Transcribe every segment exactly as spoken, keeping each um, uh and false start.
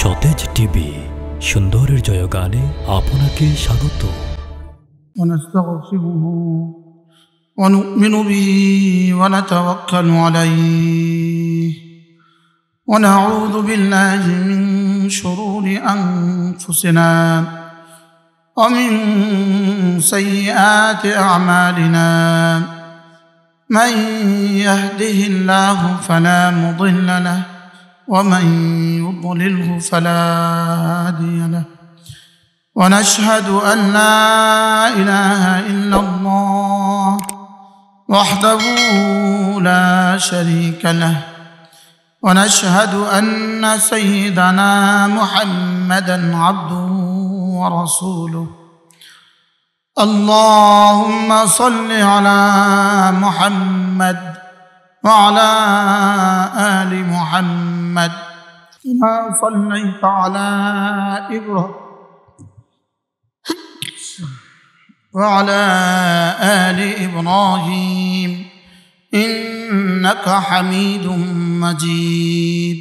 সতেজ টিভি সুন্দরের জয়গানে আপনাকে স্বাগত। ونستغفره ونؤمن به ونتوكل عليه ونعوذ بالله من شرور أنفسنا ومن سيئات أعمالنا من يهده الله فلا مضل له ومن يضلله فلا هادي له ونشهد أن لا إله إلا الله وحده لا شريك له ونشهد أن سيدنا محمدا عبده ورسوله اللهم صل على محمد وعلى آل محمد كما صليت على إبراهيم وعلى آل إبراهيم إنك حميد مجيد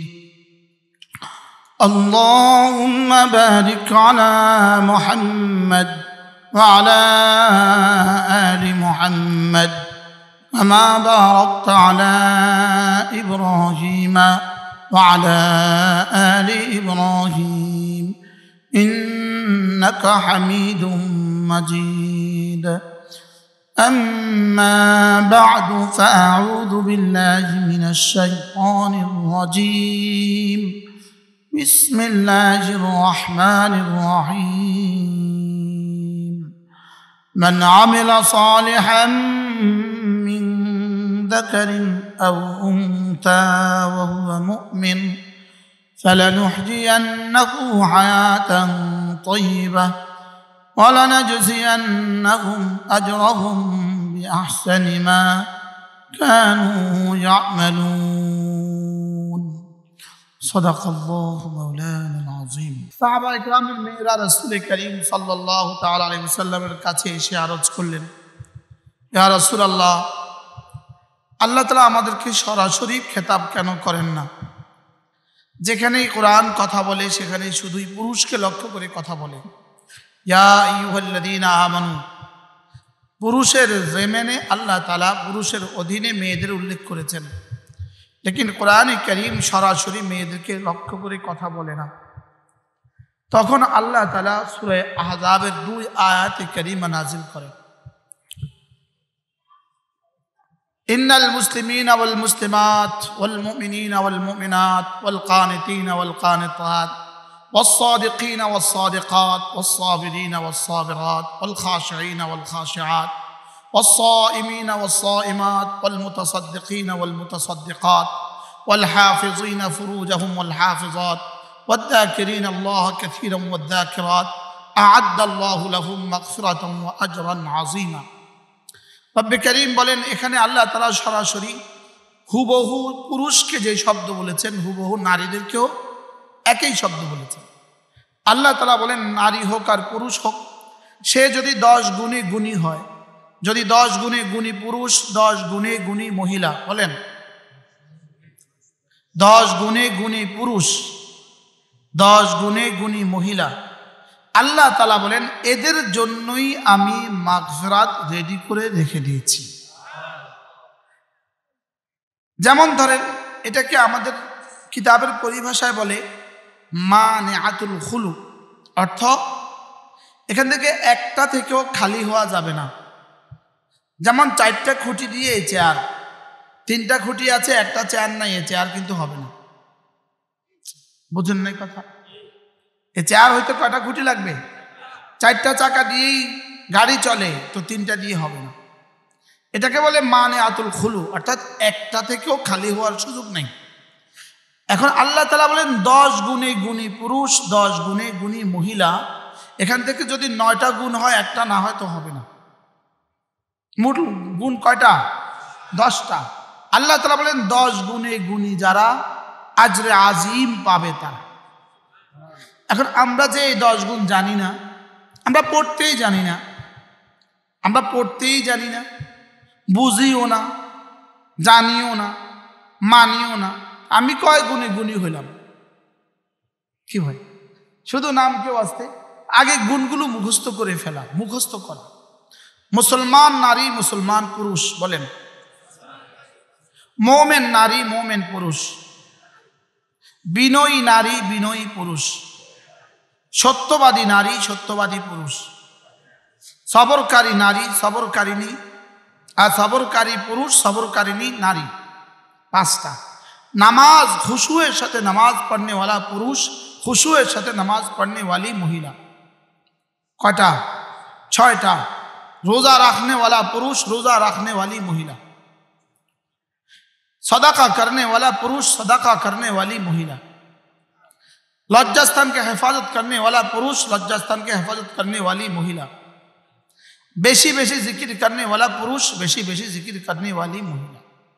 اللهم بارك على محمد وعلى آل محمد كما باركت على إبراهيم وعلى آل إبراهيم إنك حميد مجيد أما بعد فأعوذ بالله من الشيطان الرجيم بسم الله الرحمن الرحيم من عمل صالحا من ذكر أو أنثى وهو مؤمن فلنحيينه حياة طيبة ولنجزينهم أجرهم بأحسن ما كانوا يعملون صدق الله مولانا العظيم صحابة إكرام الميرا رسول كريم صلى الله تعالى عليه وسلم কাছে এসে আরজ করলেন, ইয়া রাসূলুল্লাহ, আল্লাহ তাআলা আমাদেরকে সরাসরি খেতাব কেন করেন না? যেখানেই কোরআন কথা বলে সেখানেই শুধুই পুরুষকে লক্ষ্য করে কথা বলে। ইয়া আইয়ুহাল্লাযীনা আমানু, পুরুষের রেমেনে আল্লাহ তাআলা পুরুষের অধীনে মেয়েদের উল্লেখ করেছেন, লেকিন কোরআনে কারীম সরাসরি মেয়েদেরকে লক্ষ্য করে কথা বলে না। তখন আল্লাহ তাআলা সূরা আহজাবের দুই আয়াতে কারীমা নাযিল করেন, ইন্নাল মুসলিমিনা ওয়াল মুসলিমাত ওয়াল মুমিনিনা ওয়াল মুমিনাত ওয়াল কানিতিনা ওয়াল কানিতাত والصادقين والصادقات والصابرين والصابرات والخاشعين والخاشعات والصائمين والصائمات والمتصدقين والمتصدقات والحافظين فروجهم والحافظات والذاكرين الله كثيرا والذاكرات أعد الله لهم مغفرة وأجرا عظيما। রব্বে করিম বলেন, এখানে আল্লাহ তাআলা সরাসরি হুবহু পুরুষকে যে শব্দ বলেছেন হুবহু নারীদেরকেও একই শব্দ বলেছেন। আল্লাহ তাআলা বলেন, নারী হোক আর পুরুষ হোক, সে যদি দশ গুণে গুণী হয়, যদি দশ গুণে গুণী পুরুষ, দশ গুণে গুণী মহিলা, বলেন দশ গুণে গুণী পুরুষ, দশ গুণে গুণী মহিলা, আল্লাহ তাআলা বলেন এদের জন্যই আমি মাগফিরাত রেডি করে রেখে দিয়েছি। যেমন ধরেন, এটাকে আমাদের কিতাবের পরিভাষায় বলে মানিআতুল খুলু, অর্থ এখান থেকে একটা থেকেও খালি হওয়া যাবে না। যেমন চারটা খুঁটি দিয়ে এই চেয়ার, তিনটা খুঁটি আছে, একটা চেয়ার নাই, এই চেয়ার কিন্তু হবে না। বুঝেন নাই কথা? এই চেয়ার হইতে কয়টা খুঁটি লাগবে? চারটা চাকা দিয়েই গাড়ি চলে, তো তিনটা দিয়ে হবে না। এটাকে বলে মানিআতুল খুলু, অর্থাৎ একটা থেকেও খালি হওয়ার সুযোগ নেই। এখন আল্লাহ তাআলা বলেন দশ গুণে গুণী পুরুষ, দশ গুণে গুণী মহিলা, এখান থেকে যদি নয়টা গুণ হয়, একটা না হয় তো হবে না। মোট গুণ কয়টা? দশটা। আল্লাহ তাআলা বলেন দশ গুণে গুণী যারা আজরে আজিম পাবে তারা। এখন আমরা যে এই দশ গুণ জানি না, আমরা পড়তেই জানি না, আমরা পড়তেই জানি না, বুঝিও না, জানিও না, মানিও না, আমি কয় গুণী গুণী হইলাম? কি ভাই, শুধু নাম কেউ আসতে আগে গুণগুলো মুখস্থ করে ফেলা, মুখস্থ করা। মুসলমান নারী, মুসলমান পুরুষ বলেন। মোমেন নারী, মোমেন পুরুষ। বিনয়ী নারী, বিনয়ী পুরুষ। সত্যবাদী নারী, সত্যবাদী পুরুষ। সবরকারী নারী, সবরকারিণী আর সবরকারী পুরুষ, সবরকারিণী নারী। পাঁচটা। নামাজ খুশুয়ের সাথে নামাজ পড়নে वाला পুরুষ, খুশুয়ের সাথে নামাজ পড়নে वाली মহিলা। কয়টা? ছয়টা। রোজা রাখনে वाला পুরুষ, রোজা রাখনে वाली মহিলা। सदाका करने वाला पुरुष, सदाका करने वाली महिला। लज्जास्थान के हिफाजत करने वाला पुरुष, लज्जास्थान के हिफाजत करने वाली महिला। बेशी बेशी जिक्र करने वाला पुरुष, बेशी बेशी जिक्र करने वाली महिला।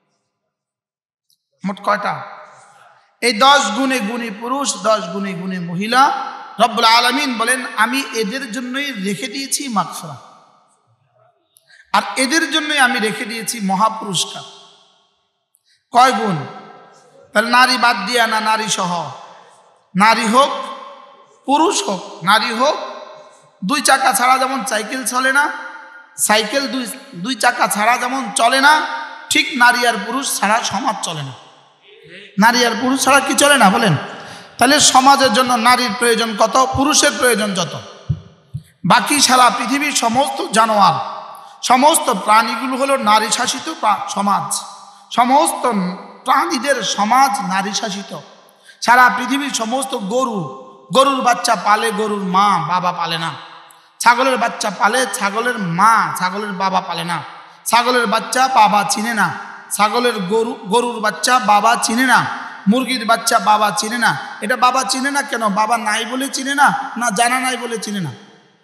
मोट कयटा? এই দশ গুণে গুণী পুরুষ, দশ গুণে গুণী মহিলা। রব্বুল আলামিন বলেন আমি এদের জন্যই রেখে দিয়েছি মাগফিরাত, আর এদের জন্যই আমি রেখে দিয়েছি মহাপুরস্কার। কয় গুণ? তাহলে নারী বাদ দিয়া না, নারী সহ। নারী হোক পুরুষ হোক, নারী হোক। দুই চাকা ছাড়া যেমন সাইকেল চলে না, সাইকেল দুই দুই চাকা ছাড়া যেমন চলে না, ঠিক নারী আর পুরুষ ছাড়া সমাজ চলে না। নারী আর পুরুষ ছাড়া কি চলে না বলেন? তাহলে সমাজের জন্য নারীর প্রয়োজন কত, পুরুষের প্রয়োজন যত। বাকি সারা পৃথিবীর সমস্ত জানোয়ার, সমস্ত প্রাণীগুলো হলো নারী শাসিত সমাজ। সমস্ত প্রাণীদের সমাজ নারী শাসিত। সারা পৃথিবীর সমস্ত গরু, গরুর বাচ্চা পালে গরুর মা, বাবা পালে না। ছাগলের বাচ্চা পালে ছাগলের মা, ছাগলের বাবা পালে না। ছাগলের বাচ্চা বাবা চিনে না। ছাগলের গরু গরুর বাচ্চা বাবা চিনে না। মুরগির বাচ্চা বাবা চিনে না। এটা বাবা চিনে না কেন? বাবা নাই বলে চিনে না, না জানা নাই বলে চিনে না?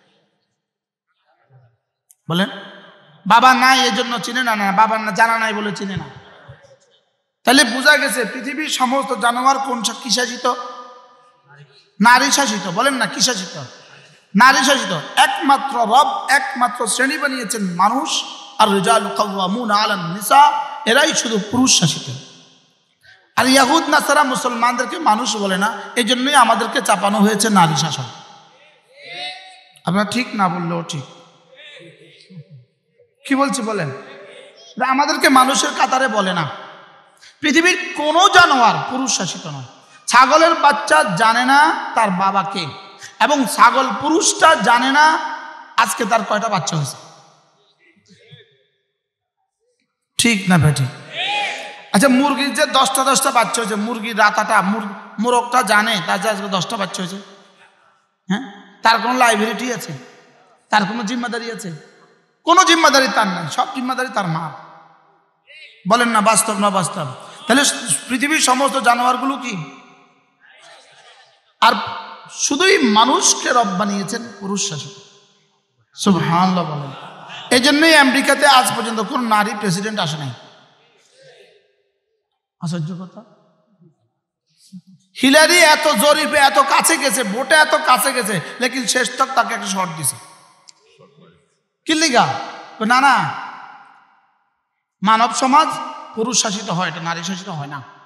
বলেন। বাবা নাই এজন্য চিনে না, না বাবা না জানা নাই বলে চিনে না। তাহলে বোঝা গেছে পৃথিবীর সমস্ত জানোয়ার কোন কি শাসিত? নারী শাসিত। বলেন না কি শাসিত? নারী শাসিত। একমাত্র রব, একমাত্র শ্রেণী বানিয়েছেন মানুষ। আর রিজালু কাওয়ামুনা আলান নিসা, এরাই শুধু পুরুষ শাসিত। আর ইয়াহুদ নাসারা মুসলমানদেরকে মানুষ বলে না, এই জন্যই আমাদেরকে চাপানো হয়েছে নারী শাসন। আপনারা ঠিক না বললেও ঠিক। কি বলছি বলেন? আমাদেরকে মানুষের কাতারে বলে না। পৃথিবীর কোনো জানোয়ার পুরুষ শাসিত নয়। ছাগলের বাচ্চা জানে না তার বাবা কে, এবং ছাগল পুরুষটা জানে না আজকে তার কয়টা বাচ্চা হয়েছে। ঠিক না বেটি? আচ্ছা, মুরগির যে দশটা দশটা বাচ্চা হয়েছে, মুরগির রাতাটা মোরগটা জানে তার যে আজকে দশটা বাচ্চা হয়েছে? হ্যাঁ, তার কোনো লাইবিলিটি আছে? তার কোনো জিম্মাদারি আছে? কোনো জিম্মাদারি তার নাই, সব জিম্মাদারি তার মা। বলেন না বাস্তব না বাস্তব? তাহলে পৃথিবীর সমস্ত জানোয়ারগুলো কি? আর শুধুই মানুষকে রব বানিয়েছেন পুরুষ শাসিত। সুবহানাল্লাহ বলেন। এই জন্যই আমেরিকাতে আজ পর্যন্ত কোন নারী প্রেসিডেন্ট আসে নাই। আশ্চর্য কথা। হিলারি এত জরিপে এত কাছে গেছে, ভোটে এত কাছে গেছে, লেকিন শেষ তক তাকে একটা শর্ট দিছে। কি লিগা? না না, মানব সমাজ পুরুষ শাসিত হয়, এটা নারী শাসিত হয় না।